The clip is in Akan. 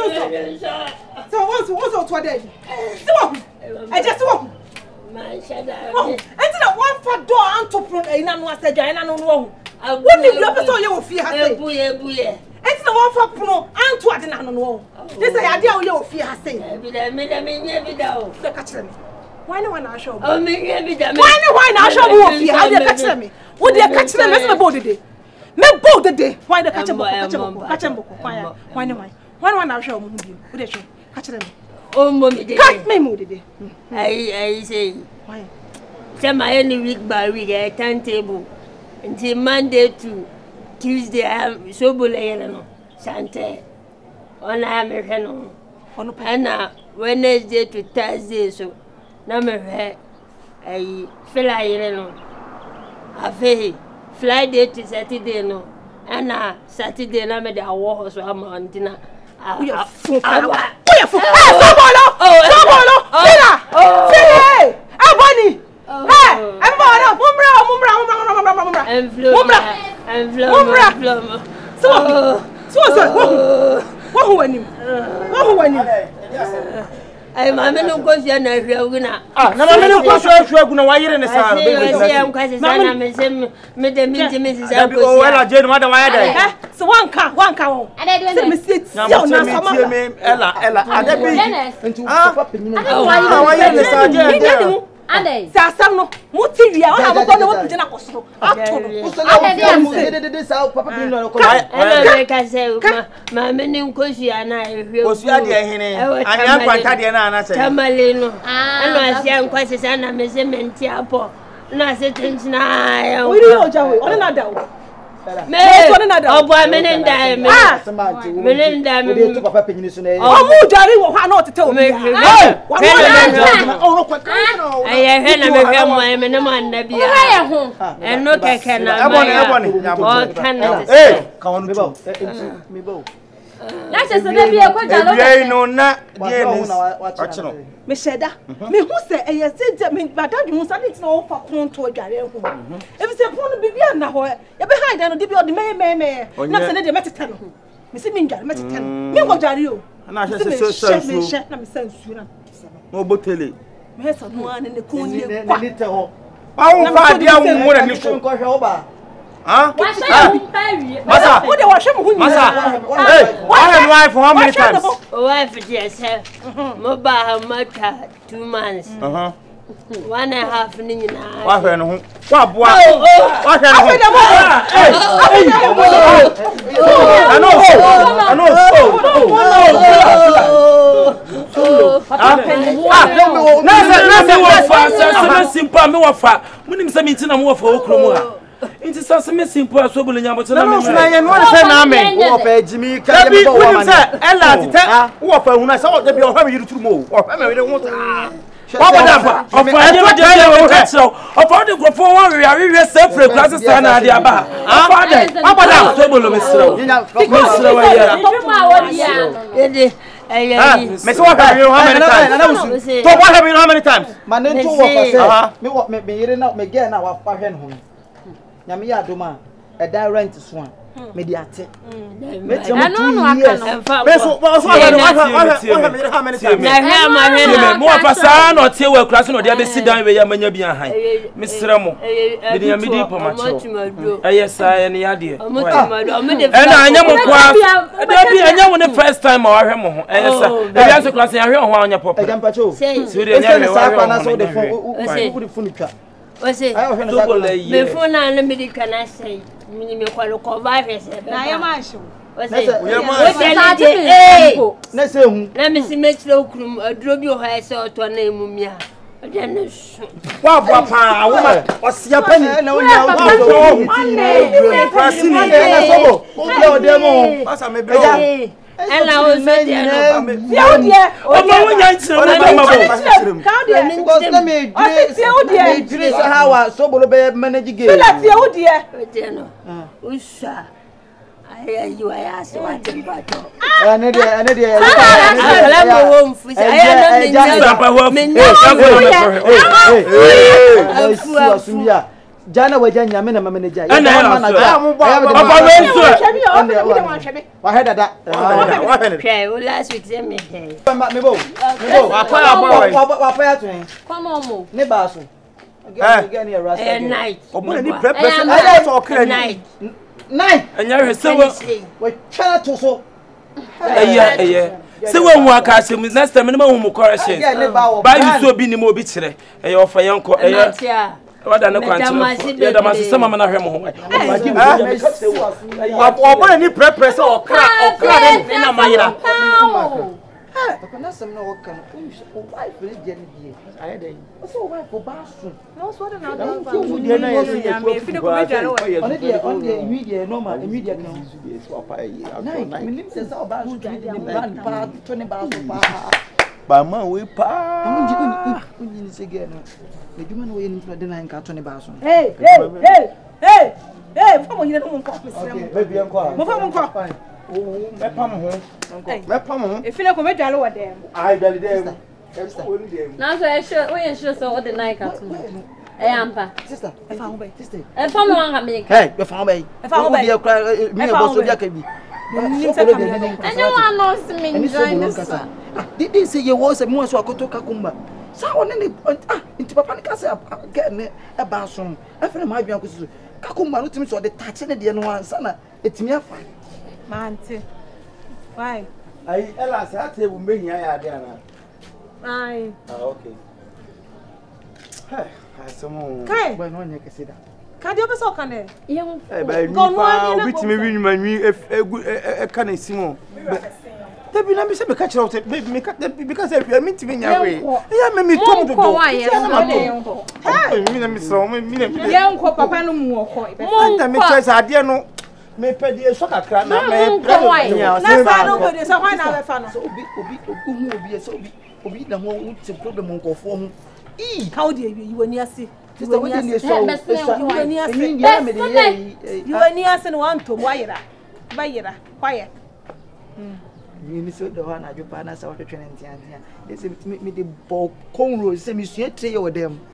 So what's what day? I just walk. And one for door and to prune a nan was a giant and wrong. What did you ever saw your fear? And the one for Puno and to an unknown. This idea your fear has said. Why no one I show? Why no one I show you? How do you catch me? Would you catch them as the body? Me both the day. Why the catch them? Why no one? Why one I show you? Would you catch them? Oh, mommy, cut me moody. I say, why? Tell my any week by week a timetable until Monday to Tuesday. I am SOBOLO, Sante on American on Wednesday to Thursday. So, number I FILAMAN. I Friday to Saturday, no, and Saturday, I made a war so I'm on dinner. SOBOLO! SOBOLO! Fila! Abani! Hey! I'm a man who goes here now. Ah, no, I'm going to why you're in the sound. So one car. And I don't sit. Ella. Sasano, Mutivia, I have a Kono. My menu Koshi and I was Tamalino, and I am quite a son of Miss Mentiapo. No, I said, I will Melinda, that's just a baby. I know not. Mesheda, me who say, I said, me, but I don't want to know for contour. If it's a phone, be now, you're behind and the may. Not a little matter. Miss Minga, Matter 10. Me what are you? And I said, no, but tell it. Yes, one in the coon. Oh, my dear woman, you should go over. Huh? Masa, what do you wash him? Masa, hey, what am I for how many times? Wife, yes, sir. Mobile, Mata, 2 months. 1.5 years. What? It is so simple as SOBOLO nyambo na me. No, na say na me. Wo fa Jimmy ka be bo wa man. Ella tete wo fa huna say o de bi o fa me yiru turumo. O fa me we de ho ta. Wa boda fa. O fa anya we de wo ka chiro. O fa de grofo won we sefre classes na ade aba. O fa de. Wa boda SOBOLO me siro. Me siro wa ya. Ede me so what have you how many times? So what have you how many times? Man to wo fa say me yire na me get na wa fa hwe no. Nyame ya doma e da rent so me di ate me tell me 2 years me so how many times na hwe ma mo fa sa na otie wa kura so na de be sit down we ya manya bi ahan me sere mo me di nyame di pomacho sa ya ne ya de e na anya mo kwa e bi anya wo ne first time wa hwe mo ho sa e bi so kura so ya hwe ho anya pop e jampacho so de nya sa kwa na so de phone twa SOBOLO me phone na me di kana say me kwalo cover face na ya ma show na say hu na me si me chiro krum aduro bi o ha say oto na emumia ode na su wa bua pa wo osia pani na wo nya wo prasi ni na sobo o de mo pasa me bro and I was saying, SOBOLO be manage game. You are so what Jana wajanya me na mama na jaya. Na last week say me. Me bo. Apa to. Come on mo. Ne ba so. Again here rasta. Night. Obo ni prepare night. Night. Anya hwe sewo. We try to so. Se we hu aka se next time no hu correction. Ba you so bi ni mo bi kire. Ofa yenko wada ne kwanche. Ya da masese mama na hwe mo ho. Obo ni prepare se okra de na mayira. Akona sem na woka no. O wife le je ni die. Aye dey. O so wife o ba so. No so na da ba. O die na ye se me fi ne ko me dware o. On die immediate normal immediate kan. So apa ye. Na me nim se o ba so ni ni brand pa to ne ba so pa. Ba man we pa. Onyi ni se ge no. Me dwuma no ye ni de na nka to ne ba so. Hey, famo yire no mo nko. Okay, baby enko. Mo famo nko. Me pam ho. E fine ko me dwale wo dem. Ai dwale dem. Now so we sure so all the night cartoon. Ampa. Sister, e fa ho be. Sister. E fa mo wan make. Hey, e fa ho be. E fa ho be. Me e bo so dia ka bi. Ni se kam. Anyone knows me join this. Did say you was a mo so akoto kakumba. Sa won ne nti papa ne ka say get ne e ba so. E fa na ma adwan ko so. Kakumba no timi so de touch ne de no ansa na etimi afa. Mante. Why? Ai ela se atebu mehia ya de ana. Ai. Okay. Hey, asomo. Kai. Boy no nya kese da. Ka de obeso kan e. Yem. Eh ba mi pa obitimi wi nyuma nwi e ka na simo. Debi na mi se be ka kira o baby me ka because if you meet me nya we. Ya me mi tom do. Hey, mi na mi so mi na mi. Yenko papa no mu okọ. Anta me choice ade no. Me pedi so kakra na me na sa no go de so why na be fa no. So obi so obi na ho uti problem nkofo ho. How do you wani ase? Sister, we dey so. You wani ase. You wani ase no want to wayira. Bayira. Quiet. Me so the one ajo pa na sa wo twetwe ntia. Ese me dey ball con road se me sua tre yo dem.